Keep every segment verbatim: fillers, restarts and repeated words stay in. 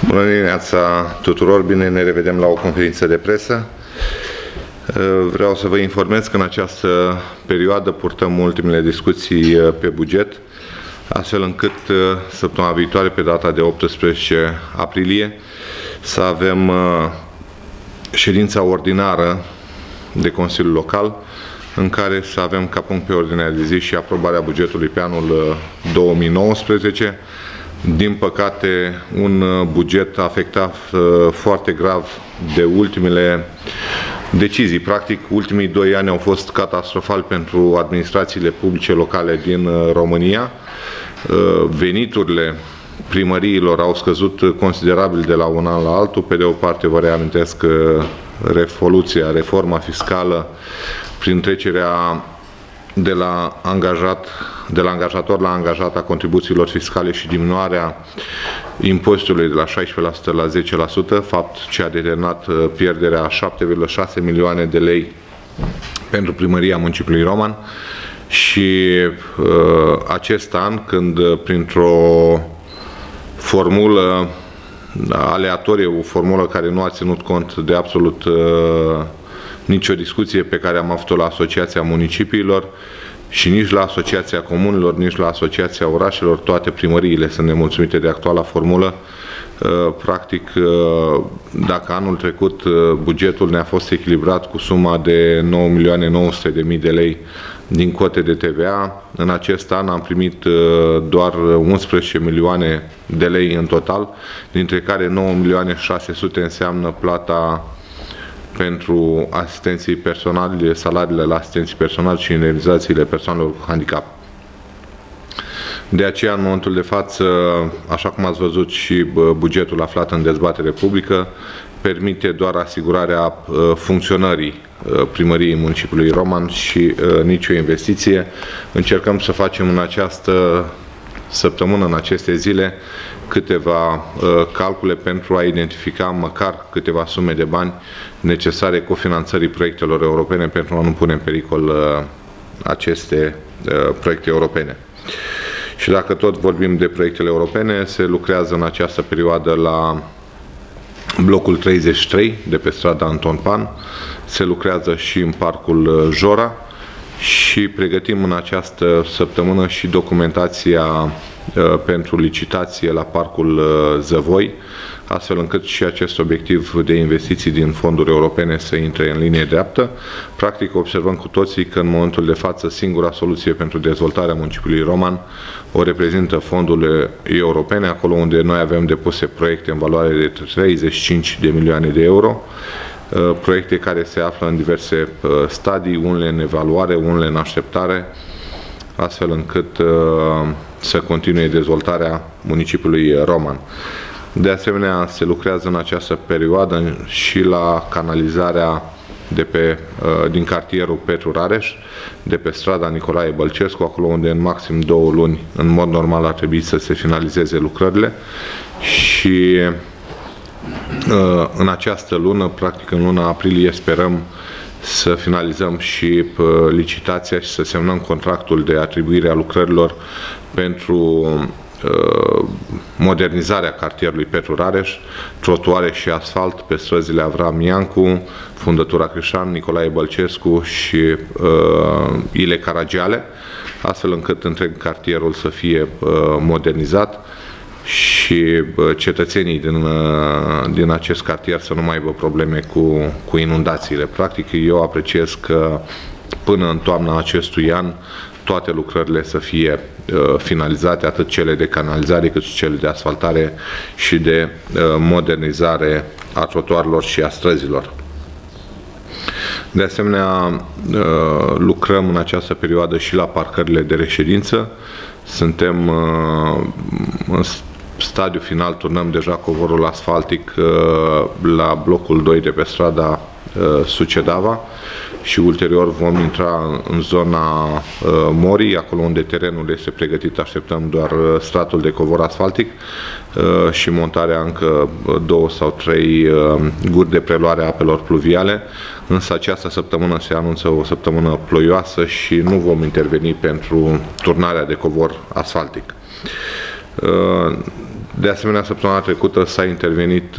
Bună dimineața tuturor, bine ne revedem la o conferință de presă. Vreau să vă informez că în această perioadă purtăm ultimele discuții pe buget, astfel încât săptămâna viitoare, pe data de optsprezece aprilie, să avem ședința ordinară de Consiliul Local, în care să avem ca punct pe ordinea de zi și aprobarea bugetului pe anul două mii nouăsprezece. Din păcate, un buget afectat foarte grav de ultimele decizii. Practic, ultimii doi ani au fost catastrofali pentru administrațiile publice locale din România. Veniturile primăriilor au scăzut considerabil de la un an la altul. Pe de o parte, vă reamintesc că revoluția, reforma fiscală, prin trecerea de la angajat, de la angajator la angajat a contribuțiilor fiscale și diminuarea impozitului de la șaisprezece la sută la zece la sută, fapt ce a determinat pierderea a șapte virgulă șase milioane de lei pentru Primăria Municipiului Roman. Și uh, acest an, când printr-o formulă aleatorie, o formulă care nu a ținut cont de absolut uh, nicio discuție pe care am avut-o la Asociația Municipiilor și nici la Asociația Comunelor, nici la Asociația Orașelor, toate primăriile sunt nemulțumite de actuala formulă. Practic, dacă anul trecut bugetul ne-a fost echilibrat cu suma de nouă milioane nouă sute de mii de lei din cote de T V A, în acest an am primit doar unsprezece milioane de lei în total, dintre care nouă milioane șase sute înseamnă plata pentru asistenții personali, salariile la asistenții personali și indemnizațiile persoanelor cu handicap. De aceea, în momentul de față, așa cum ați văzut, și bugetul aflat în dezbatere publică permite doar asigurarea funcționării Primăriei Municipiului Roman și nicio investiție. Încercăm să facem în această săptămână, în aceste zile, câteva uh, calcule pentru a identifica măcar câteva sume de bani necesare cofinanțării proiectelor europene pentru a nu pune în pericol uh, aceste uh, proiecte europene. Și dacă tot vorbim de proiectele europene, se lucrează în această perioadă la blocul treizeci și trei de pe strada Anton Pan, se lucrează și în parcul Jora și pregătim în această săptămână și documentația pentru licitație la parcul Zăvoi, astfel încât și acest obiectiv de investiții din fonduri europene să intre în linie dreaptă. Practic, observăm cu toții că în momentul de față singura soluție pentru dezvoltarea municipiului Roman o reprezintă fondurile europene, acolo unde noi avem depuse proiecte în valoare de treizeci și cinci de milioane de euro, proiecte care se află în diverse stadii, unele în evaluare, unele în așteptare, astfel încât uh, să continue dezvoltarea municipiului Roman. De asemenea, se lucrează în această perioadă și la canalizarea de pe, uh, din cartierul Petru Rareș, de pe strada Nicolae Bălcescu, acolo unde în maxim două luni, în mod normal, ar trebui să se finalizeze lucrările și uh, în această lună, practic în luna aprilie, sperăm să finalizăm și licitația și să semnăm contractul de atribuire a lucrărilor pentru uh, modernizarea cartierului Petru Rareș, trotuare și asfalt pe străzile Avram Iancu, Fundătura Crișan, Nicolae Bălcescu și uh, Ile Caragiale, astfel încât întreg cartierul să fie uh, modernizat și cetățenii din, din acest cartier să nu mai aibă probleme cu, cu inundațiile. Practic, eu apreciez că până în toamna acestui an toate lucrările să fie uh, finalizate, atât cele de canalizare cât și cele de asfaltare și de uh, modernizare a trotuarelor și a străzilor. De asemenea, uh, lucrăm în această perioadă și la parcările de reședință. Suntem uh, în stadiu final, turnăm deja covorul asfaltic uh, la blocul doi de pe strada uh, Sucedava și ulterior vom intra în zona uh, Morii, acolo unde terenul este pregătit, așteptăm doar uh, stratul de covor asfaltic uh, și montarea încă două sau trei uh, guri de preluare a apelor pluviale, însă această săptămână se anunță o săptămână ploioasă și nu vom interveni pentru turnarea de covor asfaltic. Uh, De asemenea, săptămâna trecută s-a intervenit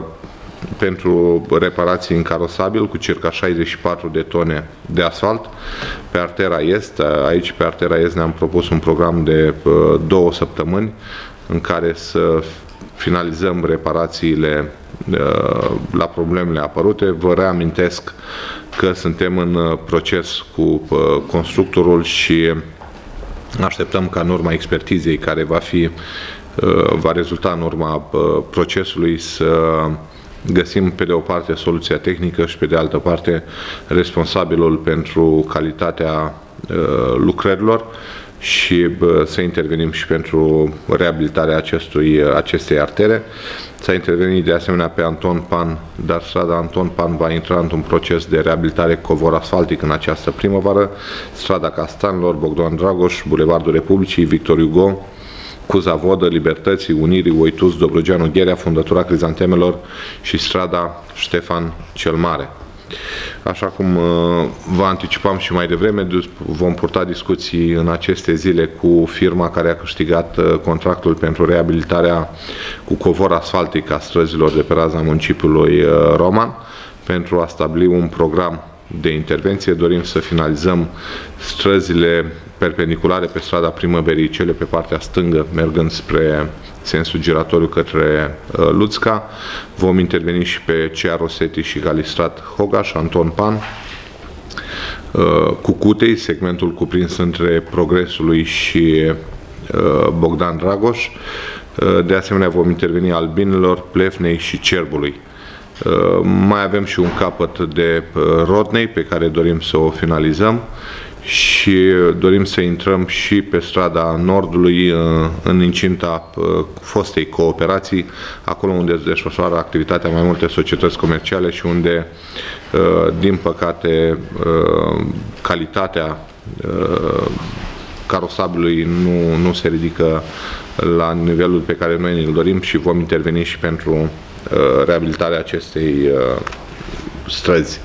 pentru reparații în carosabil cu circa șaizeci și patru de tone de asfalt pe artera est. Aici pe artera est ne-am propus un program de două săptămâni în care să finalizăm reparațiile la problemele apărute. Vă reamintesc că suntem în proces cu constructorul și așteptăm ca în urma expertizei care va fi va rezulta în urma procesului să găsim pe de o parte soluția tehnică și pe de altă parte responsabilul pentru calitatea lucrărilor și să intervenim și pentru reabilitarea acestui, acestei artere. S-a intervenit de asemenea pe Anton Pan, dar strada Anton Pan va intra într-un proces de reabilitare covor asfaltic în această primăvară. Strada Castanilor, Bogdan Dragoș, Bulevardul Republicii, Victor Hugo, Cuza Vodă, Libertății, Unirii, Oitus, Dobrogeanu Gherea, Fundătura Crizantemelor și strada Ștefan cel Mare. Așa cum vă anticipam și mai devreme, vom purta discuții în aceste zile cu firma care a câștigat contractul pentru reabilitarea cu covor asfaltic a străzilor de pe raza municipiului Roman pentru a stabili un program de intervenție. Dorim să finalizăm străzile perpendiculare pe strada Primăverii, cele pe partea stângă, mergând spre sensul giratoriu către uh, Luțca. Vom interveni și pe Cea Rosetti și Galistrat Hogaș, Anton Pan, uh, Cucutei, segmentul cuprins între Progresului și uh, Bogdan Dragoș. Uh, de asemenea, vom interveni Albinelor, Plefnei și Cerbului. Uh, mai avem și un capăt de uh, Rodnei pe care dorim să o finalizăm și dorim să intrăm și pe strada Nordului în incinta fostei cooperații, acolo unde se desfășoară activitatea mai multe societăți comerciale și unde, din păcate, calitatea carosabilului nu, nu se ridică la nivelul pe care noi îl dorim și vom interveni și pentru reabilitarea acestei străzi.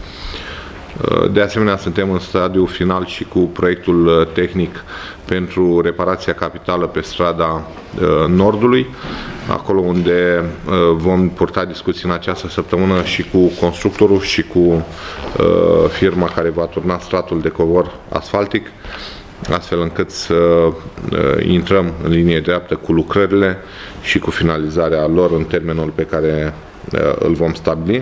De asemenea, suntem în stadiul final și cu proiectul tehnic pentru reparația capitală pe strada Nordului, acolo unde vom purta discuții în această săptămână și cu constructorul și cu firma care va turna stratul de covor asfaltic, astfel încât să intrăm în linie dreaptă cu lucrările și cu finalizarea lor în termenul pe care îl vom stabili.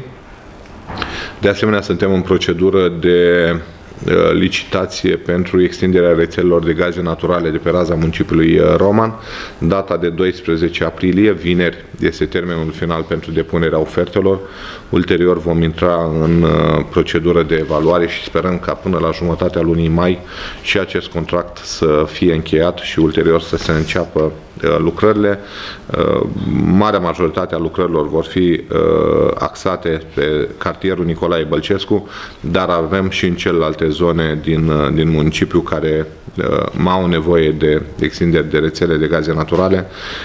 De asemenea, suntem în procedură de licitație pentru extinderea rețelelor de gaze naturale de pe raza municipiului Roman. Data de doisprezece aprilie, vineri, este termenul final pentru depunerea ofertelor. Ulterior vom intra în procedură de evaluare și sperăm ca până la jumătatea lunii mai și acest contract să fie încheiat și ulterior să se înceapă lucrările. Marea majoritate a lucrărilor vor fi axate pe cartierul Nicolae Bălcescu, dar avem și în celelalte zone din, din municipiu care mai au nevoie de extinderi de rețele de gaze naturale,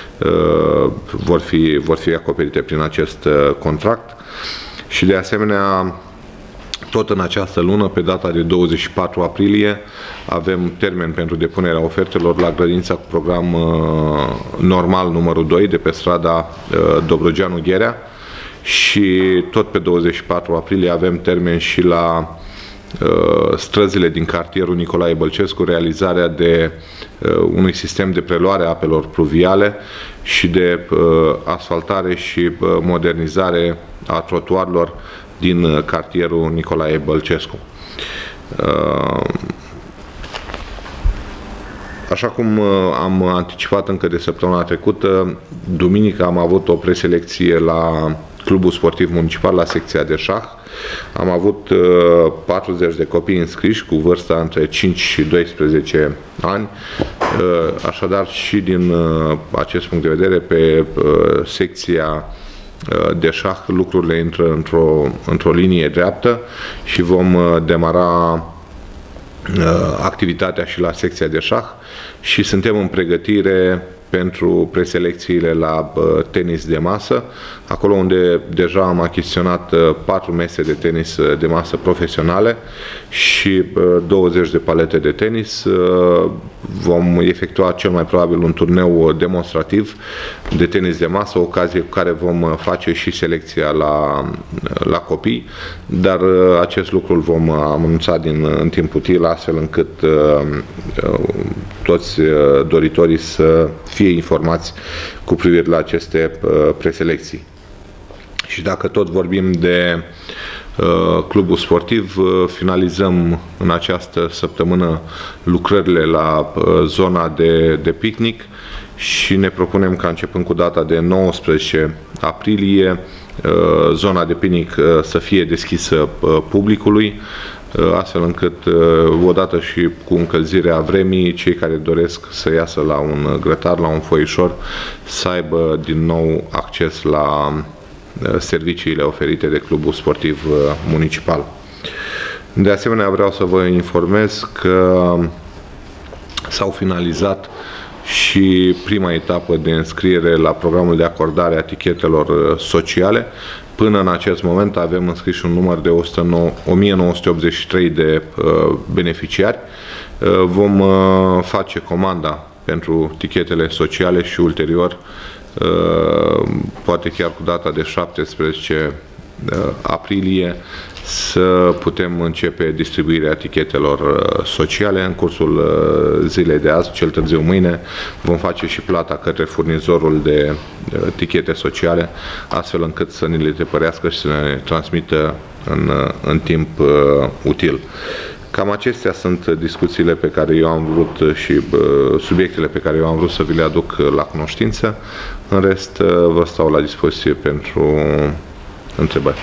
vor fi, vor fi acoperite prin acest contract. Și de asemenea, tot în această lună, pe data de douăzeci și patru aprilie, avem termen pentru depunerea ofertelor la grădinița cu program uh, normal numărul doi de pe strada uh, Dobrogeanu Gherea și tot pe douăzeci și patru aprilie avem termen și la uh, străzile din cartierul Nicolae Bălcescu, realizarea de uh, unui sistem de preluare a apelor pluviale și de uh, asfaltare și uh, modernizare a trotuarelor din cartierul Nicolae Bălcescu. Așa cum am anticipat încă de săptămâna trecută, duminică am avut o preselecție la Clubul Sportiv Municipal, la secția de șah. Am avut patruzeci de copii înscriși cu vârsta între cinci și doisprezece ani. Așadar, și din acest punct de vedere, pe secția de șah lucrurile intră într-o într-o linie dreaptă și vom demara activitatea și la secția de șah și suntem în pregătire pentru preselecțiile la tenis de masă, acolo unde deja am achiziționat patru mese de tenis de masă profesionale și douăzeci de palete de tenis. Vom efectua cel mai probabil un turneu demonstrativ de tenis de masă, ocazie cu care vom face și selecția la, la copii, dar acest lucru îl vom anunța din, în timp util, astfel încât uh, toți doritorii să fie informați cu privire la aceste uh, preselecții. Și dacă tot vorbim de uh, clubul sportiv, uh, finalizăm în această săptămână lucrările la uh, zona de, de picnic și ne propunem ca începând cu data de nouăsprezece aprilie uh, zona de picnic uh, să fie deschisă uh, publicului, astfel încât, odată și cu încălzirea vremii, cei care doresc să iasă la un grătar, la un foișor, să aibă din nou acces la serviciile oferite de clubul sportiv municipal. De asemenea, vreau să vă informez că s-au finalizat și prima etapă de înscriere la programul de acordare a etichetelor sociale. Până în acest moment avem înscris un număr de o mie nouă sute optzeci și trei de uh, beneficiari. Uh, vom uh, face comanda pentru tichetele sociale și ulterior, uh, poate chiar cu data de șaptesprezece aprilie, să putem începe distribuirea etichetelor sociale. În cursul zilei de azi, cel târziu mâine, vom face și plata către furnizorul de etichete sociale, astfel încât să ne le tipărească și să ne transmită în, în timp util. Cam acestea sunt discuțiile pe care eu am vrut și uh, subiectele pe care eu am vrut să vi le aduc la cunoștință. În rest, uh, vă stau la dispoziție pentru întrebări.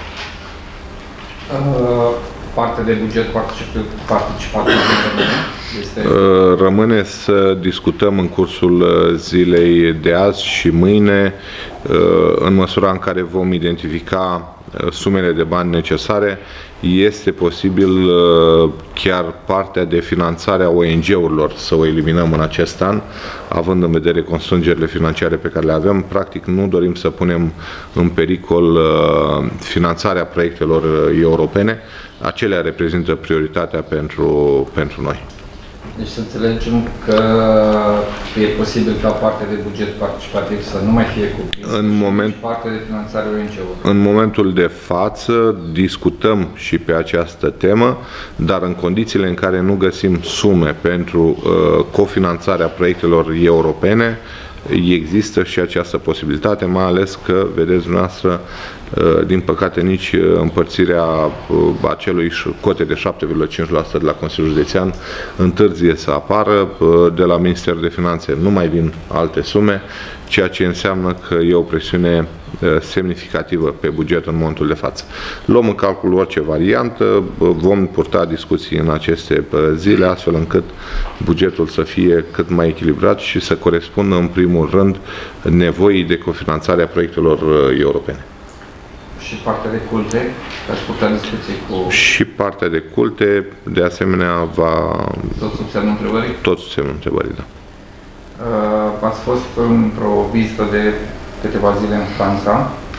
Uh, parte de buget participativ este... uh, rămâne să discutăm în cursul zilei de azi și mâine, uh, în măsura în care vom identifica sumele de bani necesare. Este posibil chiar partea de finanțare a O N G-urilor să o eliminăm în acest an, având în vedere constrângerile financiare pe care le avem. Practic nu dorim să punem în pericol finanțarea proiectelor europene. Acelea reprezintă prioritatea pentru, pentru noi. Deci să înțelegem că e posibil ca parte de buget participativ să nu mai fie cuprins în moment, și parte de finanțare O N G-ului. În momentul de față discutăm și pe această temă, dar în condițiile în care nu găsim sume pentru uh, cofinanțarea proiectelor europene, există și această posibilitate, mai ales că, vedeți dumneavoastră, din păcate nici împărțirea acelui cote de șapte virgulă cinci la sută de la Consiliul Județean întârzie să apară. De la Ministerul de Finanțe nu mai vin alte sume, ceea ce înseamnă că e o presiune semnificativă pe buget în momentul de față. Luăm în calcul orice variantă, vom purta discuții în aceste zile, astfel încât bugetul să fie cât mai echilibrat și să corespundă în primul rând nevoii de cofinanțare a proiectelor europene. Și partea de culte, ați purta discuții cu... Și partea de culte, de asemenea, va... Tot sub semnul întrebării? Tot sub semnul întrebării, da. Uh, ați fost într-o vizită de câteva zile în Franța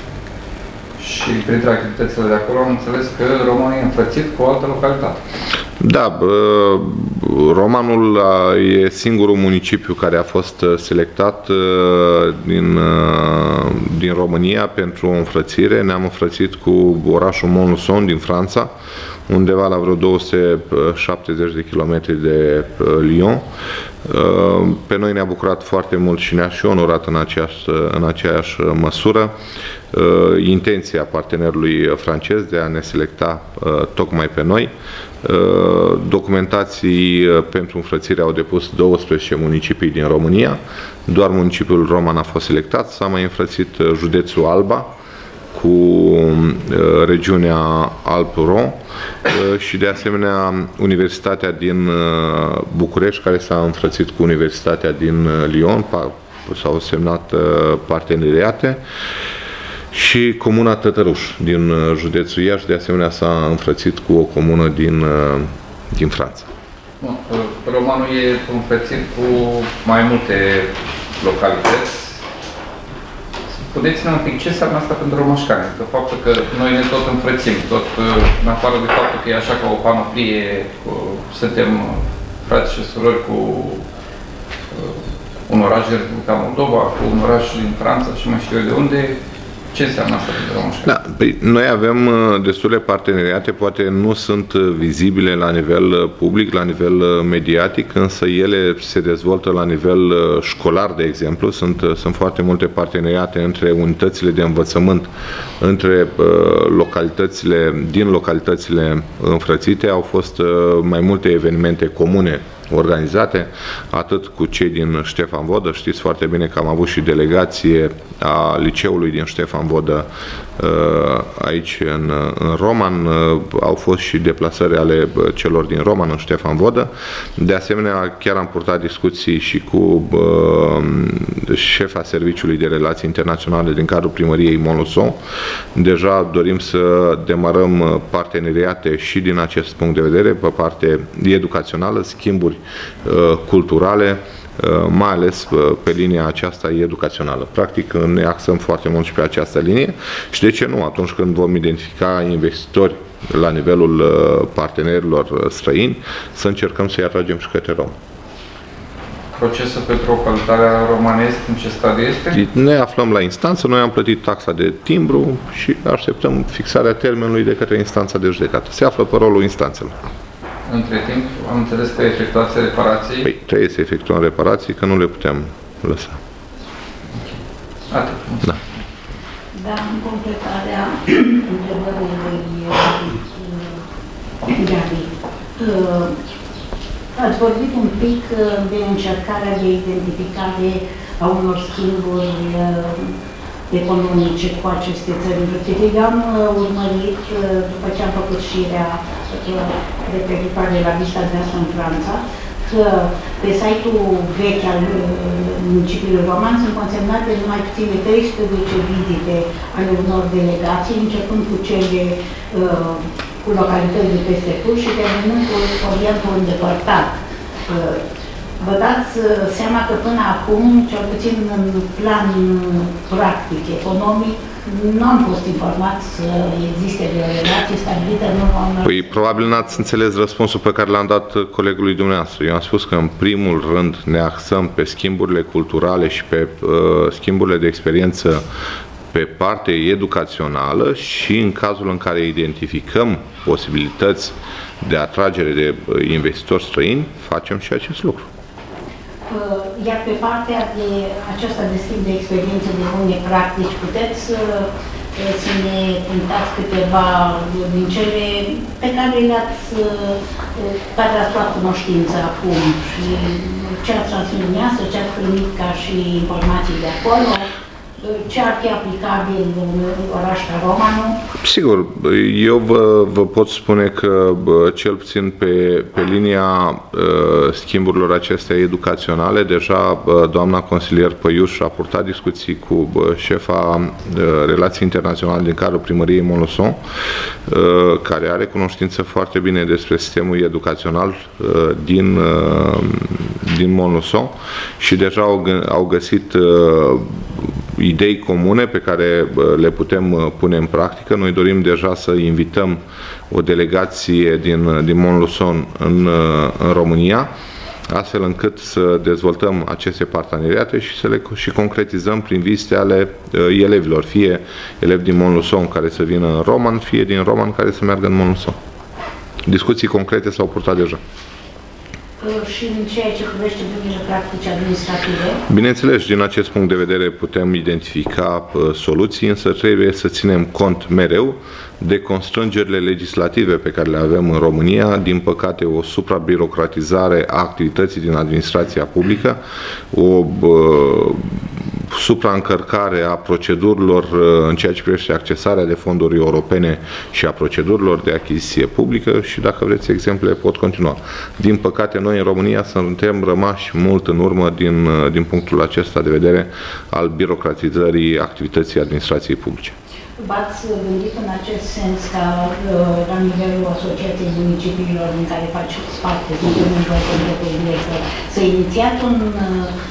și printre activitățile de acolo am înțeles că Roman e înfrățit cu o altă localitate. Da, Romanul e singurul municipiu care a fost selectat din, din România pentru o înfrățire. Ne-am înfrățit cu orașul Montluçon din Franța, undeva la vreo două sute șaptezeci de kilometri de Lyon. Pe noi ne-a bucurat foarte mult și ne-a și onorat în aceeași, în aceeași măsură intenția partenerului francez de a ne selecta tocmai pe noi. Documentații pentru înfrățire au depus douăsprezece municipii din România. Doar municipiul Roman a fost selectat. S-a mai înfrățit județul Alba cu regiunea Alpes-Rhône și de asemenea Universitatea din București, care s-a înfrățit cu Universitatea din Lyon, s-au semnat parteneriate, și comuna Tătăruș din județul Iași, de asemenea s-a înfrățit cu o comună din, din Franța. Romanul e înfrățit cu mai multe localități. Puteți-ne un pic ce înseamnă asta pentru romașcani? Că faptul că noi ne tot înfrățim, tot în afară de faptul că e așa ca o panoplie, cu, suntem frați și surori cu uh, un oraș de Republica Moldova, cu un oraș din Franța și mai știu eu de unde. Ce înseamnă asta pentru romașcani? Da, păi, noi avem destule parteneriate, poate nu sunt vizibile la nivel public, la nivel mediatic, însă ele se dezvoltă la nivel școlar, de exemplu. Sunt, sunt foarte multe parteneriate între unitățile de învățământ, între localitățile, din localitățile înfrățite. Au fost mai multe evenimente comune organizate, atât cu cei din Ștefan Vodă. Știți foarte bine că am avut și delegație a liceului din Ștefan Vodă aici în, în Roman. Au fost și deplasări ale celor din Roman în Ștefan Vodă. De asemenea, chiar am purtat discuții și cu șefa Serviciului de Relații Internaționale din cadrul Primăriei Monoson. Deja dorim să demarăm parteneriate și din acest punct de vedere, pe parte educațională, schimburi culturale, mai ales pe linia aceasta educațională. Practic ne axăm foarte mult și pe această linie și de ce nu, atunci când vom identifica investitori la nivelul partenerilor străini, să încercăm să-i atragem și către România. Procesul pentru ocultarea romanesc în ce stadiu este? Ne aflăm la instanță, noi am plătit taxa de timbru și așteptăm fixarea termenului de către instanța de judecată. Se află pe rolul instanțelor. Între timp, am înțeles că efectuați reparații. Păi, trebuie să efectuăm reparații, că nu le putem lăsa. Atât. Da. Da, în completarea întrebării lui Gabi. Ați vorbit un pic de încercarea de identificare a unor schimburi economice cu aceste țări învățite. Eu am urmărit, după ce am făcut șirea referitoare la vizita de asta în Franța, că pe site-ul vechi al municipiului Roman sunt consemnate numai puțin de treisprezece vizite ale unor delegații, începând cu cele uh, cu localități de peste Tur și terminând cu Orientul îndepărtat. Uh, Vă dați seama că până acum, cel puțin în plan practic, economic, nu am fost informat să existe de o relație stabilită în urma. Păi probabil n-ați înțeles răspunsul pe care l-am dat colegului dumneavoastră. Eu am spus că în primul rând ne axăm pe schimburile culturale și pe uh, schimburile de experiență pe parte educațională și în cazul în care identificăm posibilități de atragere de investitori străini, facem și acest lucru. Iar pe partea de aceasta de schimb de experiență de bune practici, puteți să ne punctați câteva din cele pe care le-ați care ați luat cunoștință acum și ce ați transmis dumneavoastră, ce ați primit ca și informații de acolo, ce ar fi aplicabil în oraș ca Romanul? Sigur, eu vă, vă pot spune că cel puțin pe, pe linia uh, schimburilor acestea educaționale, deja doamna consilier Păiuș a purtat discuții cu șefa uh, Relații Internaționale din cadrul Primăriei Monoson, uh, care are cunoștință foarte bine despre sistemul educațional uh, din, uh, din Monoson și deja au, au găsit uh, idei comune pe care le putem pune în practică. Noi dorim deja să invităm o delegație din, din Montluçon în, în România, astfel încât să dezvoltăm aceste parteneriate și să le și concretizăm prin vizite ale uh, elevilor, fie elevi din Montluçon care să vină în Roman, fie din Roman care să meargă în Montluçon. Discuții concrete s-au purtat deja. Și în ceea ce privește bunele practici administrative? Bineînțeles, din acest punct de vedere putem identifica uh, soluții, însă trebuie să ținem cont mereu de constrângerile legislative pe care le avem în România, din păcate o suprabirocratizare a activității din administrația publică, o uh, supraîncărcare a procedurilor uh, în ceea ce privește accesarea de fonduri europene și a procedurilor de achiziție publică și, dacă vreți exemple, pot continua. Din păcate, noi în România suntem rămași mult în urmă din, uh, din punctul acesta de vedere al birocratizării activității administrației publice. V-ați gândit în acest sens ca la nivelul Asociației Municipiilor în care faceți parte, să inițiați un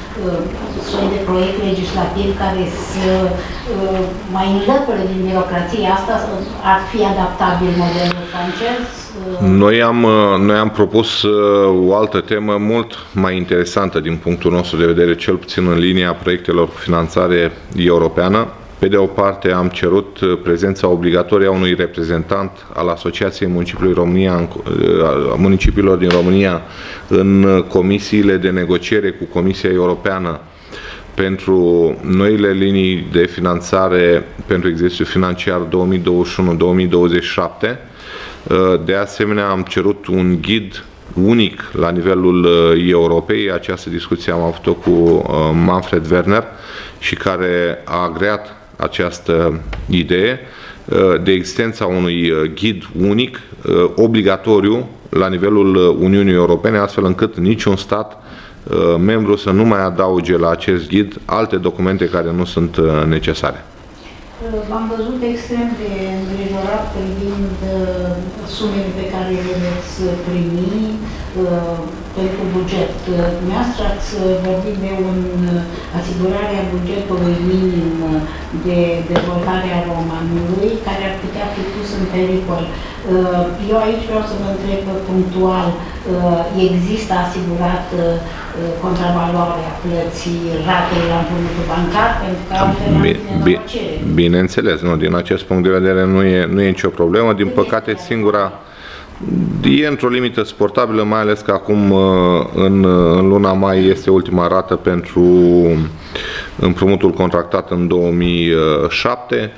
soi de proiect legislativ care să mai înlăture din birocrație asta, ar fi adaptabil modelul francez? Noi am, noi am propus o altă temă mult mai interesantă din punctul nostru de vedere, cel puțin în linia proiectelor cu finanțare europeană. Pe de o parte am cerut prezența obligatorie a unui reprezentant al Asociației Municipiului România, municipiilor din România în comisiile de negociere cu Comisia Europeană pentru noile linii de finanțare pentru exercițiul financiar două mii douăzeci și unu două mii douăzeci și șapte. De asemenea, am cerut un ghid unic la nivelul Europei. Această discuție am avut-o cu Manfred Werner și care a agreat această idee de existența unui ghid unic, obligatoriu, la nivelul Uniunii Europene, astfel încât niciun stat membru să nu mai adauge la acest ghid alte documente care nu sunt necesare. V-am văzut extrem de îngrijorat privind sumele pe care le veți primi pentru buget. Dumneavoastră ați vorbit de un asigurarea bugetului minim de dezvoltare a Romanului, care ar putea fi pus în pericol. Eu aici vreau să vă întreb punctual, există asigurat contravaloarea plății ratei la împrumutul bancar? Pentru că altfel am Bineînțeles, nu, din acest punct de vedere nu e, nu e nicio problemă. Din păcate, singura e într-o limită sportabilă, mai ales că acum în, în luna mai este ultima rată pentru împrumutul contractat în două mii șapte.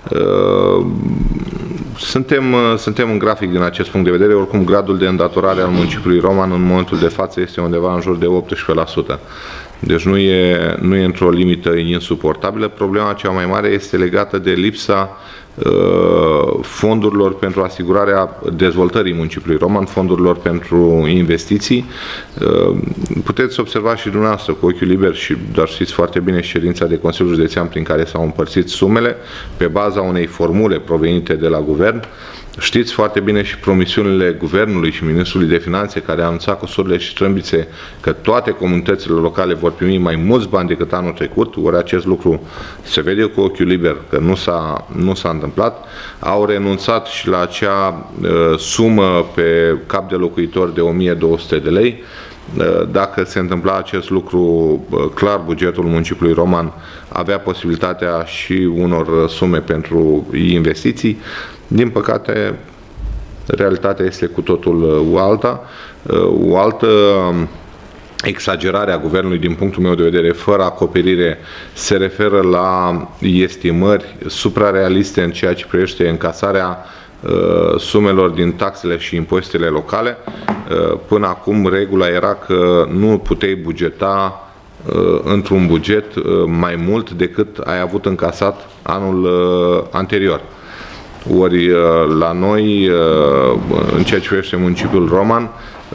Suntem, suntem în grafic din acest punct de vedere. Oricum, gradul de îndatorare al municipiului Roman în momentul de față este undeva în jur de optsprezece la sută. Deci nu e, nu e într-o limită insuportabilă. Problema cea mai mare este legată de lipsa uh, fondurilor pentru asigurarea dezvoltării municipiului Roman, fondurilor pentru investiții. Uh, puteți observa și dumneavoastră cu ochiul liber și doar știți foarte bine ședința de Consiliul Județean prin care s-au împărțit sumele pe baza unei formule provenite de la guvern. Știți foarte bine și promisiunile Guvernului și Ministrului de Finanțe, care a anunțat cu surle și trâmbițe că toate comunitățile locale vor primi mai mulți bani decât anul trecut, ori acest lucru se vede cu ochiul liber că nu s-a nu s-a întâmplat. Au renunțat și la acea uh, sumă pe cap de locuitor de o mie două sute de lei. Dacă se întâmpla acest lucru, clar bugetul municipiului Roman avea posibilitatea și unor sume pentru investiții. Din păcate, realitatea este cu totul o alta. O altă exagerare a guvernului, din punctul meu de vedere, fără acoperire, se referă la estimări suprarealiste în ceea ce privește încasarea sumelor din taxele și impozitele locale. Până acum regula era că nu puteai bugeta într-un buget mai mult decât ai avut încasat anul anterior. Ori la noi, în ceea ce privește municipiul Roman,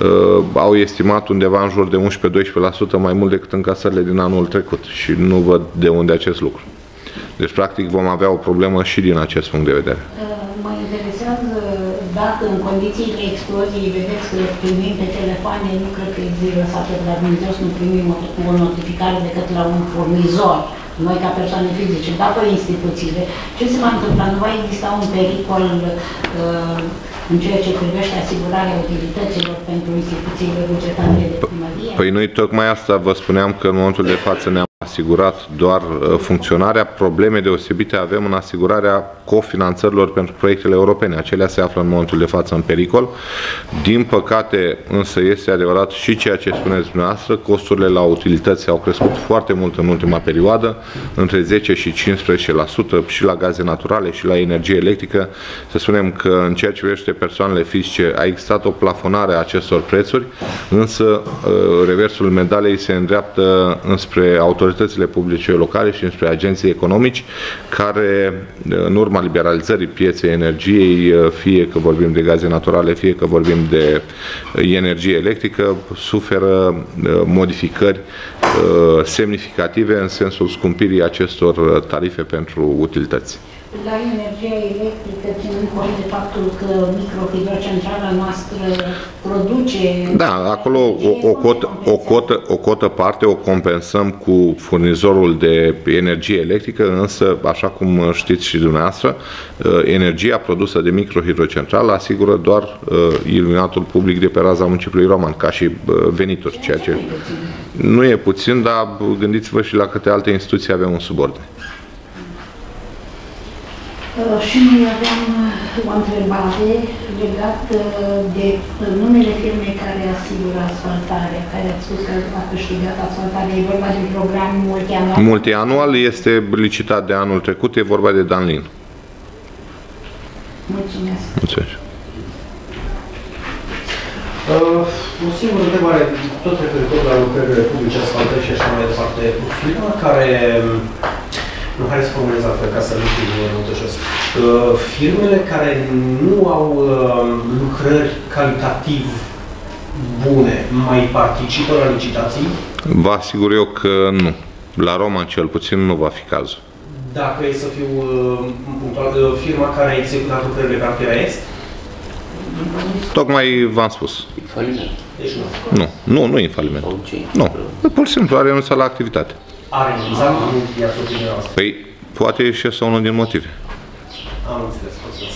au estimat undeva în jur de unsprezece-doisprezece la sută mai mult decât încasările din anul trecut și nu văd de unde acest lucru. Deci, practic, vom avea o problemă și din acest punct de vedere. Mă interesează dacă în condițiile exploziei vedeți că primim pe telefoane, nu cred că există lăsate de la Dumnezeu să nu primim o notificare decât la un furnizor, noi ca persoane fizice, dar pe instituțiile. Ce se va întâmpla? Nu va exista un pericol uh, în ceea ce privește asigurarea utilităților pentru instituțiile bugetare de primărie? Păi noi tocmai asta vă spuneam, că în momentul de față ne-am asigurat doar funcționarea. Probleme deosebite avem în asigurarea cofinanțărilor pentru proiectele europene. Acelea se află în momentul de față în pericol. Din păcate, însă, este adevărat și ceea ce spuneți dumneavoastră, costurile la utilități au crescut foarte mult în ultima perioadă, între zece și cincisprezece la sută și la gaze naturale și la energie electrică. Să spunem că în ceea ce privește persoanele fizice a existat o plafonare a acestor prețuri, însă reversul medalei se îndreaptă înspre autoritățile publice locale și înspre agenții economici care, în urma liberalizării pieței energiei, fie că vorbim de gaze naturale, fie că vorbim de energie electrică, suferă modificări semnificative în sensul scumpirii acestor tarife pentru utilități. La energia electrică, ținând cont de faptul că microhidrocentrala noastră produce... Da, acolo o, o, cotă, o, cotă, o cotă parte o compensăm cu furnizorul de energie electrică, însă, așa cum știți și dumneavoastră, energia produsă de microhidrocentrală asigură doar iluminatul public de pe raza municipiului Roman, ca și venituri, ceea ce nu e puțin, dar gândiți-vă și la câte alte instituții avem în subordine. Și noi aveam o întrebare legată de numele firmei care asigură asfaltarea, care ați spus că a câștigat asfaltarea. E vorba de program multianual? Multianual, este licitat de anul trecut, e vorba de Danlin. Mulțumesc. Mulțumesc. Uh, o singură întrebare, tot referitor la lucrările publice, asfaltări și așa mai departe. Firma care... Nu, hai să formulez altfel, ca să nu fiu răutăcios. Uh, firmele care nu au uh, lucrări calitativ bune mai participă la licitații? Vă asigur eu că nu. La Roman cel puțin nu va fi cazul. Dacă e să fiu uh, punctual, uh, firma care a executat lucrările pe cartiera Est? Tocmai v-am spus. Faliment. Deci nu. Nu, nu, nu e faliment. Nu. Pur și simplu a renunțat la activitate. A renunțat, nu i-ați opinia asta. Păi, poate și este unul din motive. Am înțeles, mulțumesc.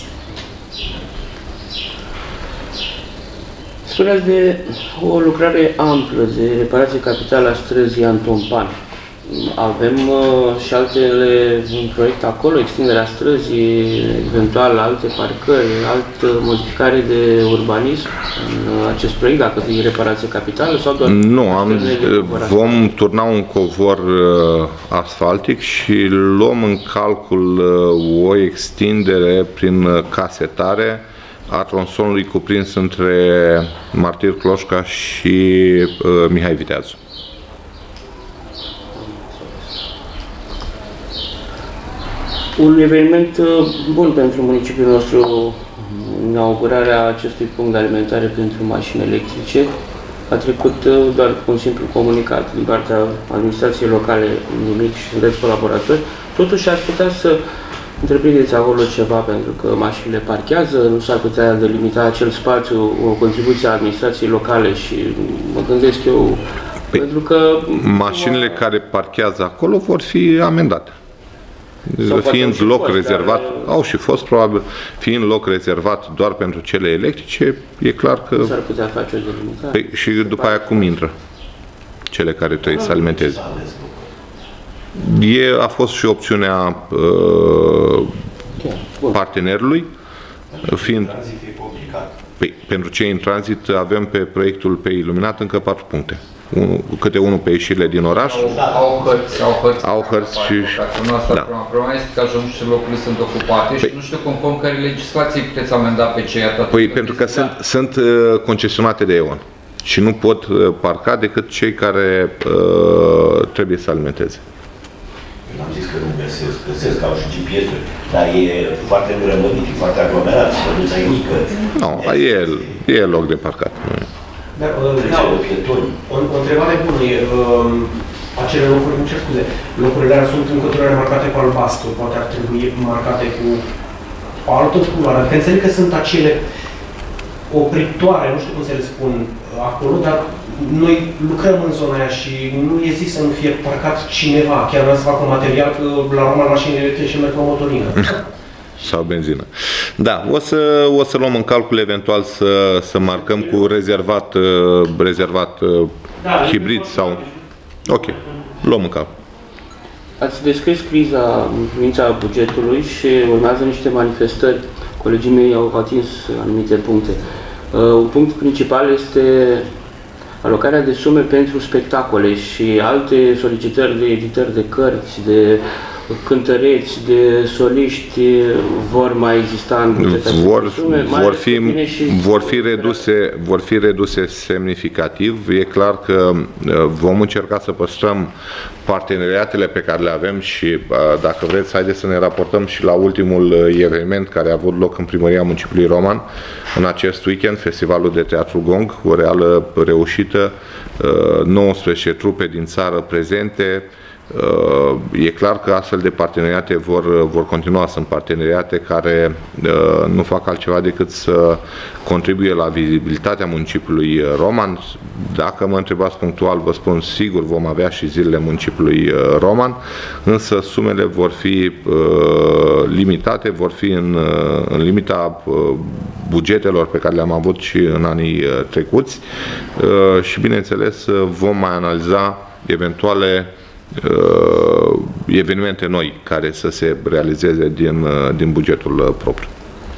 Spuneați de o lucrare amplă de reparație capitală a străzii Anton Pan. Avem uh, și altele în proiect acolo, extinderea străzii, eventual alte parcări, altă modificare de urbanism în acest proiect, dacă e reparație capitală sau doar... Nu, am, vom turna un covor uh, asfaltic și luăm în calcul uh, o extindere prin uh, casetare a tronsonului cuprins între Martir Cloșca și uh, Mihai Viteazu. Un eveniment bun pentru municipiul nostru, inaugurarea acestui punct de alimentare pentru mașini electrice, a trecut doar cu un simplu comunicat din partea administrației locale, nimic și sunteți colaboratori. Totuși ați putea să întreprindeți acolo ceva, pentru că mașinile parchează, nu s-ar putea delimita acel spațiu, o contribuție a administrației locale și mă gândesc eu, păi, pentru că... Mașinile care parchează acolo vor fi amendate. Fiind loc fost, rezervat, dar... au și fost probabil, fiind loc rezervat doar pentru cele electrice, e clar că... S-ar putea face o delimitare. Păi, și după aia cum intră cele care trebuie să alimenteze. E, a fost și opțiunea uh, partenerului, fiind... Păi, pentru cei în tranzit avem pe proiectul pe iluminat încă patru puncte. Unu, câte unul pe ieșirile din oraș. Au, au hărți, au hărți. Au hărți și... Da. Problema este că ajung și locurile sunt ocupate păi, și nu știu conform care legislație puteți amenda pe cei atât. Păi pentru că sunt, sunt uh, concesionate de E O N și nu pot uh, parca decât cei care uh, trebuie să alimenteze. Am zis că nu găsesc, găsesc, au și G P S-uri, dar e foarte îngrămădit, e foarte aglomerat, străduța e mică. Nu, e, e loc de parcat. Dar, da, o, o întrebare bună e, uh, acele locuri, nu cer scuze, locurile alea sunt încă marcate cu albastru, poate ar trebui marcate cu o altă culoare, adică înțeleg că sunt acele opritoare, nu știu cum să le spun acolo, dar noi lucrăm în zona aia și nu e zis să nu fie parcat cineva, chiar vreau să fac un material, că la Roman mașinile electrice merg pe motorină. Sau benzină. Da, o să, o să luăm în calcul eventual să, să marcăm cu rezervat, rezervat da, hibrid sau... Ok, luăm în calcul. Ați descris criza în privința bugetului și urmează niște manifestări. Colegii mei au atins anumite puncte. Uh, un punct principal este alocarea de sume pentru spectacole și alte solicitări de editări de cărți, de cântăreți, de soliști vor mai exista în bugetul vor, vor, fi, vor, fi reduse, vor fi reduse semnificativ. E clar că vom încerca să păstrăm parteneriatele pe care le avem și, dacă vreți, haideți să ne raportăm și la ultimul eveniment care a avut loc în Primăria Municipiului Roman în acest weekend, Festivalul de Teatru Gong, o reală reușită, nouăsprezece trupe din țară prezente, E clar că astfel de parteneriate vor, vor continua. Sunt parteneriate care nu fac altceva decât să contribuie la vizibilitatea municipiului Roman. Dacă mă întrebați punctual, vă spun sigur vom avea și zilele municipiului Roman, însă sumele vor fi limitate, vor fi în, în limita bugetelor pe care le-am avut și în anii trecuți și, bineînțeles, vom mai analiza eventuale Uh, evenimente noi care să se realizeze din, uh, din bugetul uh, propriu.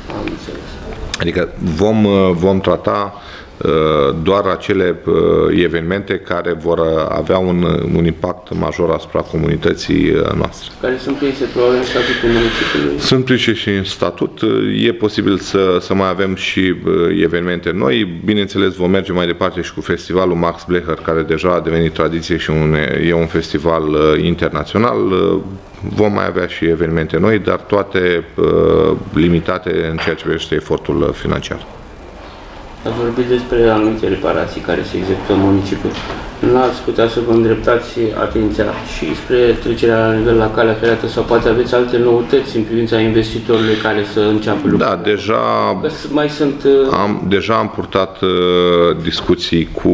Adică vom, uh, vom trata uh, doar acele uh, evenimente care vor avea un, un impact major asupra comunității uh, noastre. Care sunt prinse probabil în statutul municipiului? Sunt prinse și în statut. E posibil să, să mai avem și uh, evenimente noi. Bineînțeles, vom merge mai departe și cu festivalul Max Blecher, care deja a devenit tradiție și un, e un festival uh, internațional. Uh, vom mai avea și evenimente noi, dar toate uh, limitate în ceea ce privește efortul financiar. Ați vorbit despre anumite reparații care se execută în municipiu. Nu ați putea să vă îndreptați atenția și spre trecerea la nivel la calea ferată sau poate aveți alte noutăți în privința investitorului care să înceapă lucrurile? Da, deja mai sunt... Am, deja am purtat uh, discuții cu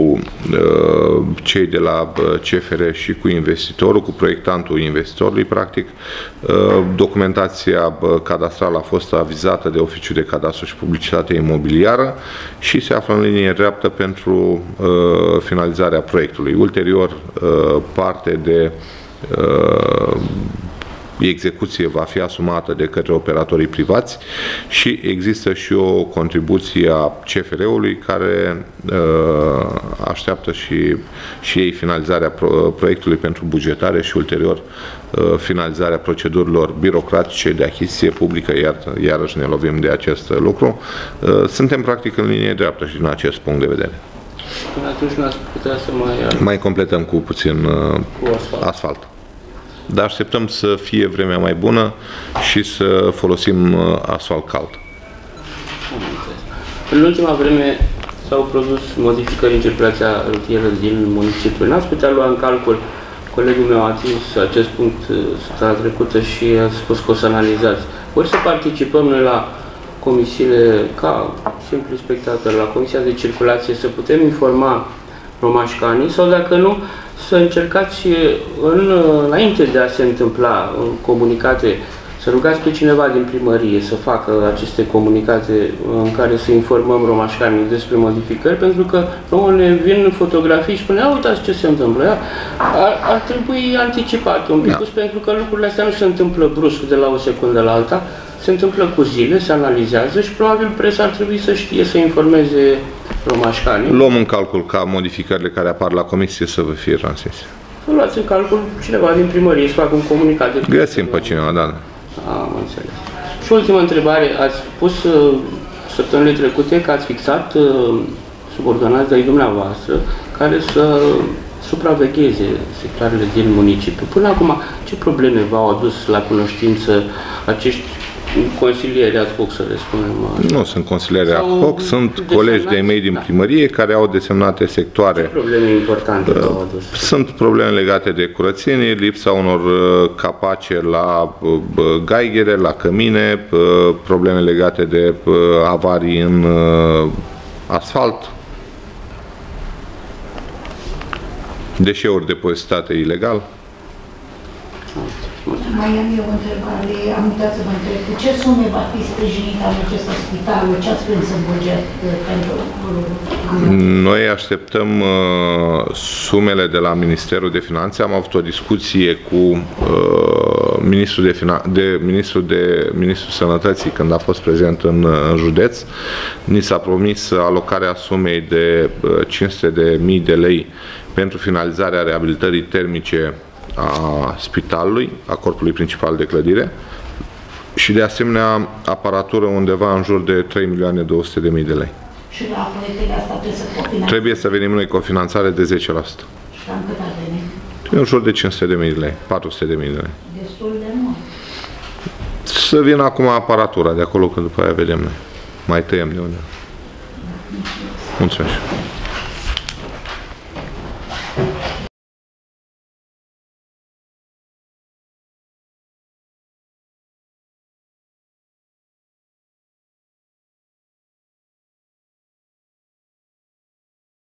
uh, cei de la C F R și cu investitorul, cu proiectantul investitorului, practic. Uh, documentația uh, cadastrală a fost avizată de Oficiul de Cadastru și Publicitate Imobiliară și se află în linie dreaptă pentru uh, finalizarea proiectului. Ulterior, uh, parte de uh, execuție va fi asumată de către operatorii privați și există și o contribuție a C F R-ului care uh, așteaptă și, și ei finalizarea pro proiectului pentru bugetare și ulterior uh, finalizarea procedurilor birocratice de achiziție publică, iar iarăși ne lovim de acest lucru. Uh, suntem practic în linie dreaptă și din acest punct de vedere. Până atunci nu ați putea să mai... Mai completăm cu puțin uh, cu asfalt. asfalt. Dar așteptăm să fie vremea mai bună și să folosim asfalt cald. În ultima vreme s-au produs modificări în circulația rutieră din municipiu. N-ați putea lua în calcul, colegul meu a atins acest punct săptămâna trecută și a spus că o să analizați. Ori să participăm noi la comisiile, ca simplu spectator, la Comisia de Circulație, să putem informa romașcanii sau dacă nu, să încercați în, înainte de a se întâmpla în comunicate, să rugați pe cineva din primărie să facă aceste comunicate în care să informăm romașcanii despre modificări, pentru că nouă ne vin fotografii și spune, a, uitați ce se întâmplă. Ar, ar trebui anticipat un pic, da. Pentru că lucrurile astea nu se întâmplă brusc de la o secundă la alta, se întâmplă cu zile, se analizează și probabil presa ar trebui să știe să informeze romașcanii. Luăm în calcul ca modificările care apar la comisie să vă fie transmise. Să luați în calcul cineva din primărie să facă un comunicat. De Găsim pe cineva, da. Am înțeles. Și ultima întrebare, ați spus uh, săptămânile trecute că ați fixat uh, subordonați de-ai dumneavoastră care să supravegheze sectoarele din municipiu. Până acum, ce probleme v-au adus la cunoștință acești consilieri ad hoc, să le spunem? Nu sunt consilieri ad hoc, sunt colegi de-ai mei din da. primărie care au desemnate sectoare. Ce probleme importante uh, v-au adus? Sunt probleme legate de curățenie, lipsa unor uh, capace la uh, gaighere, la cămine, uh, probleme legate de uh, avarii în uh, asfalt, deșeuri depozitate ilegal. Mai am eu o întrebare, am uitat să vă întreb, cu ce sume va fi sprijinit anul acesta spitalul? Ce ați prins în buget pentru anul? Noi așteptăm uh, sumele de la Ministerul de Finanțe. Am avut o discuție cu uh, Ministrul, de, Finan- de, Ministrul, de Ministrul Sănătății când a fost prezent în, în județ. Ni s-a promis alocarea sumei de uh, cinci sute de mii de lei pentru finalizarea reabilitării termice a spitalului, a corpului principal de clădire și de asemenea aparatură undeva în jur de trei milioane două sute de mii de lei. Și la proiectele astea trebuie să cofinanțăm? Trebuie să venim noi cu o finanțare de zece la sută. Și cam cât ar veni? În jur de cinci sute de mii de lei, patru sute de mii de lei. Destul de mult. Să vină acum aparatura de acolo, că după aia vedem noi. Mai tăiem de unde. Mulțumesc.